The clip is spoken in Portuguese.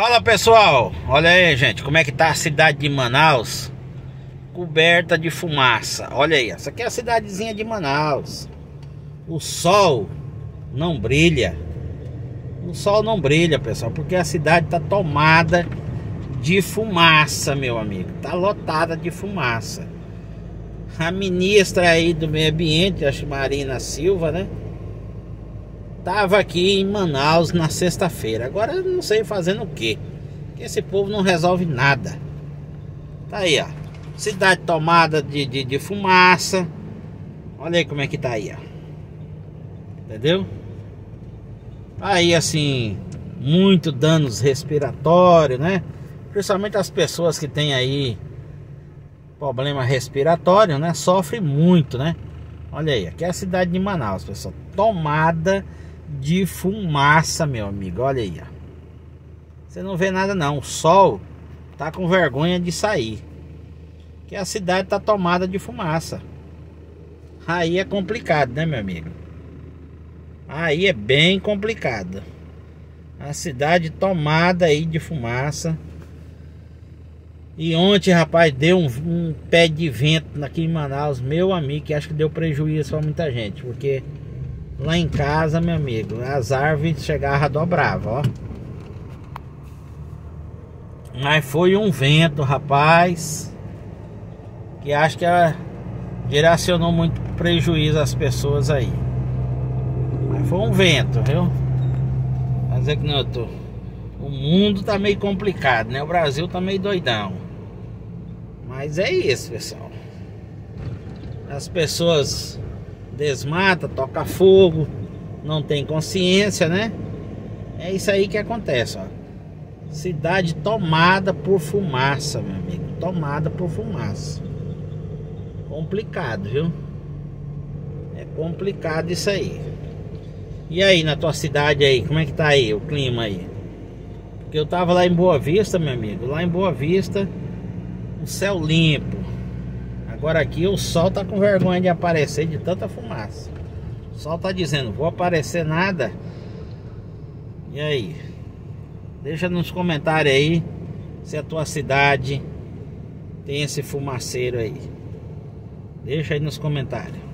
Fala pessoal, olha aí gente, como é que tá a cidade de Manaus coberta de fumaça. Olha aí, essa aqui é a cidadezinha de Manaus. O sol não brilha. O sol não brilha, pessoal, porque a cidade tá tomada de fumaça, meu amigo. Tá lotada de fumaça. A ministra aí do meio ambiente, acho Marina Silva, né? Tava aqui em Manaus na sexta-feira. Agora eu não sei fazendo o quê, que esse povo não resolve nada. Tá aí, ó, cidade tomada de fumaça. Olha aí como é que tá aí, ó. Entendeu? Aí assim, muito danos respiratórios, né? Principalmente as pessoas que tem aí problema respiratório, né? Sofrem muito, né? Olha aí, aqui é a cidade de Manaus, pessoal. Tomada de fumaça, meu amigo. Olha aí, ó. Você não vê nada não. O sol tá com vergonha de sair, que a cidade tá tomada de fumaça. Aí é complicado, né, meu amigo? Aí é bem complicado. A cidade tomada aí de fumaça. E ontem, rapaz, deu um pé de vento aqui em Manaus, meu amigo, que acho que deu prejuízo pra muita gente, porque lá em casa, meu amigo, as árvores chegavam a dobravam, ó. Mas foi um vento, rapaz, que acho que direcionou muito prejuízo às pessoas aí. Mas foi um vento, viu? Mas é que não, o mundo tá meio complicado, né? O Brasil tá meio doidão. Mas é isso, pessoal. As pessoas desmatam, tocam fogo, não tem consciência, né? É isso aí que acontece, ó. Cidade tomada por fumaça, meu amigo. Tomada por fumaça. Complicado, viu? É complicado isso aí. E aí, na tua cidade aí, como é que tá aí o clima aí? Porque eu tava lá em Boa Vista, meu amigo. Lá em Boa Vista, o céu limpo. Agora aqui o sol tá com vergonha de aparecer de tanta fumaça. O sol tá dizendo, vou aparecer nada. E aí? Deixa nos comentários aí se a tua cidade tem esse fumaceiro aí. Deixa aí nos comentários.